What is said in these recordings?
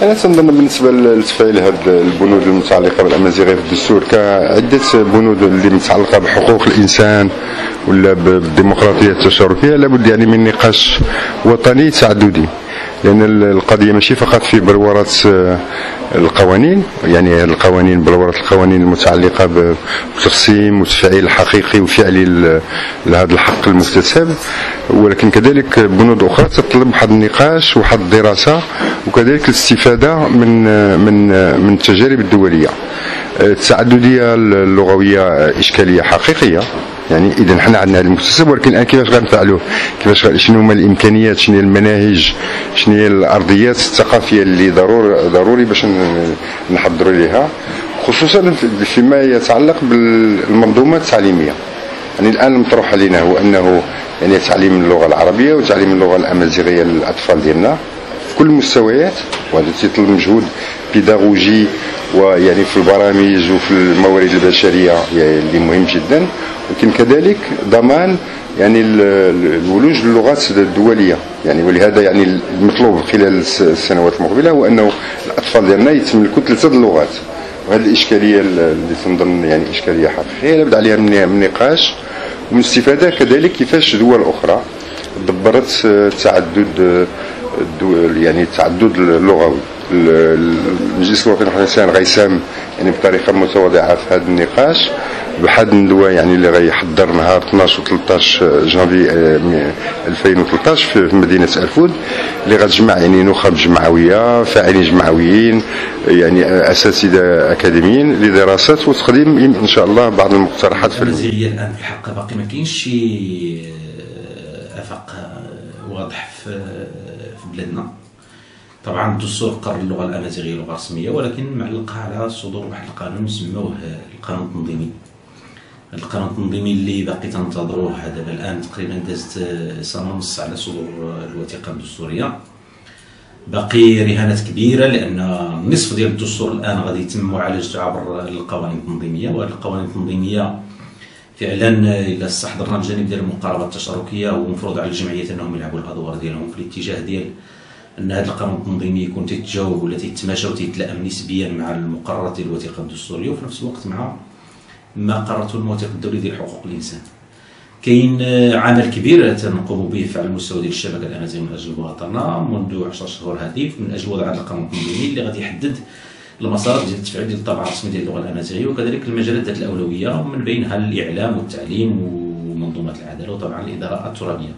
انا تنظن بالنسبه لتفعيل هذه البنود المتعلقه بالامازيغيه في الدستور كعده بنود اللي متعلقه بحقوق الانسان ولا بالديمقراطيه التشاركيه لابد يعني من نقاش وطني تعددي، لان القضيه ماشي فقط في بلوره القوانين، يعني القوانين بلوره القوانين المتعلقه بترسيم وتفعيل حقيقي وفعلي لهذا الحق المكتسب، ولكن كذلك بنود اخرى تطلب واحد النقاش وواحد الدراسه وكذلك الاستفاده من التجارب الدوليه. التعدديه اللغويه اشكاليه حقيقيه، يعني اذا حنا عندنا هذا المكتسب، ولكن الان كيفاش غنفعلوه؟ كيفاش شنو هما الامكانيات، شنو هي المناهج، شنو هي الارضيات الثقافيه اللي ضروري باش نحضروا ليها، خصوصا فيما يتعلق بالمنظومه التعليميه. يعني الان المطروح علينا هو انه يعني تعليم اللغه العربيه وتعليم اللغه الامازيغيه للاطفال ديالنا في كل المستويات، وهذا تيطلب مجهود بيداغوجي ويعني في البرامج وفي الموارد البشريه يعني اللي مهم جدا، ولكن كذلك ضمان يعني الولوج للغات الدوليه. يعني ولهذا يعني المطلوب خلال السنوات المقبله هو انه الاطفال ديالنا يتملكوا 3 اللغات، وهذه الاشكاليه اللي تنظن يعني اشكاليه حقيقيه لابد عليها من نقاش ومن استفاده. كذلك كيفاش دول اخرى دبرت التعدد يعني التعدد اللغوي. المجلس الوطني لحقوق الانسان غيساهم يعني بطريقه متواضعه في هذا النقاش بحد الندوه يعني اللي غيحضر نهار 12 و 13 جانفي 2013 في مدينه الفود، اللي غتجمع يعني نخب جمعويه، فاعلين جمعويين، يعني اساتذه اكاديميين لدراسه وتقديم ان شاء الله بعض المقترحات في الامازيغيه. الان في الحق باقي ما كاينش شي افاق واضح في بلادنا. طبعا الدستور قرر اللغه الامازيغيه لغه رسميه، ولكن معلقها على صدور واحد القانون سموه القانون التنظيمي. القانون التنظيمي اللي باقي تنتظروه دابا الان تقريبا دازت سنه ونص على صدور الوثيقه الدستوريه. باقي رهانات كبيره لان النصف ديال الدستور الان غادي يتم معالجته عبر القوانين التنظيميه، وهذه القوانين التنظيميه فعلا الا استحضرنا الجانب ديال المقاربه التشاركيه ومفروض على الجمعيات انهم يلعبوا الادوار ديالهم في الاتجاه ديال ان هذا القانون التنظيمي يكون تيتجاوب ولا تيتماشى وتيتلائم نسبيا مع المقررات ديال الوثيقه الدستوريه، وفي نفس الوقت مع ما قررته المواثيق الدولي ديال حقوق الانسان. كاين عمل كبير تنقوم به على المستوى ديال الشبكه الامازيغيه من اجل المواطنه منذ 10 شهور هذه من اجل وضع هذا القانون التنظيمي اللي غادي يحدد المسارات ديال التفعيل ديال الطابع الرسمي ديال اللغه الامازيغيه، وكذلك المجالات ذات الاولويه ومن بينها الاعلام والتعليم ومنظومه العداله وطبعا الاداره الترابيه.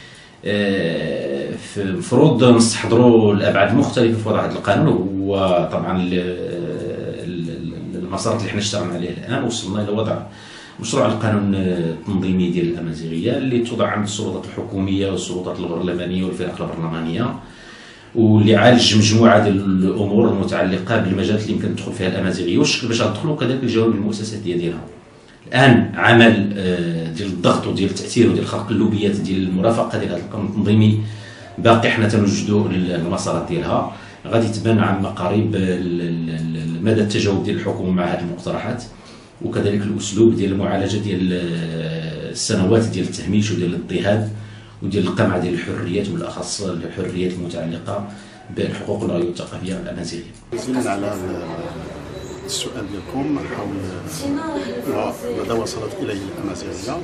المفروض نستحضروا الابعاد المختلفه في وضع هذا القانون، وطبعا المسارات اللي حنا اشتغلنا عليها الان وصلنا الى وضع مشروع القانون التنظيمي ديال الامازيغيه اللي توضع عند السلطات الحكوميه والسلطات البرلمانيه والفرق البرلمانيه، واللي عالج مجموعه ديال الامور المتعلقه بالمجالات اللي يمكن تدخل فيها الامازيغيه والشكل باش تدخلوا، وكذلك الجوانب المؤسسات ديالها. الان عمل ديال الضغط وديال التاثير وديال خلق اللوبيات ديال المرافقه ديال هذا القانون التنظيمي باقي حنا تنوجدوا المسارات ديالها. غادي تبان عما قريب مدى التجاوب ديال الحكومه مع هذه المقترحات، وكذلك الاسلوب ديال المعالجه ديال السنوات ديال التهميش وديال الاضطهاد وديال القمع ديال الحريات، وبالاخص الحريات المتعلقه بالحقوق اللغويه والثقافيه الامازيغيه. جزيلا على السؤال ديالكم حول مدى وصلت اليه الامازيغيه.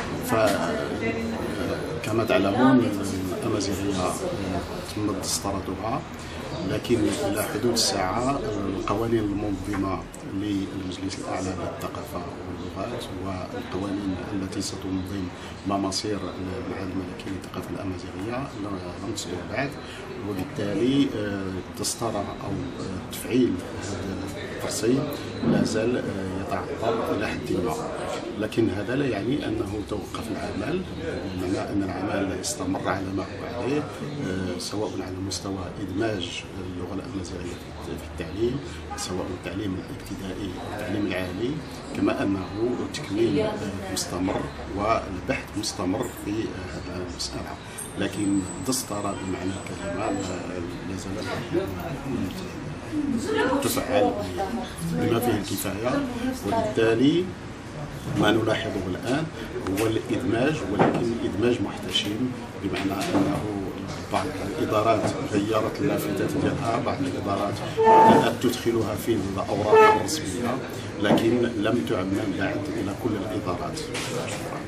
فكما تعلمون الامازيغيه تم استردادها، لكن الى حدود الساعه القوانين المنظمه للمجلس الاعلى للثقافه واللغات والقوانين التي ستنظم مصير المعهد الملكي للثقافه الامازيغيه لم تصدر بعد، وبالتالي التسطره او تفعيل الترسيم لا زال يتعطل الى حد ما. لكن هذا لا يعني انه توقف العمل، بمعنى ان العمل استمر على ما هو عليه، سواء على مستوى ادماج اللغه الامازيغيه في التعليم، سواء التعليم الابتدائي او التعليم العالي، كما انه التكوين مستمر والبحث مستمر في هذه المساله. لكن الدستورة بمعنى الكلمه لا زالت تفعل بما فيه الكفايه، وبالتالي ما نلاحظه الآن هو الإدماج، ولكن إدماج محتشم، بمعنى أنه بعض الادارات غيرت اللافتات ديالها، بعض الادارات بدات تدخلها في الاوراق الرسميه، لكن لم تعمم بعد الى كل الادارات.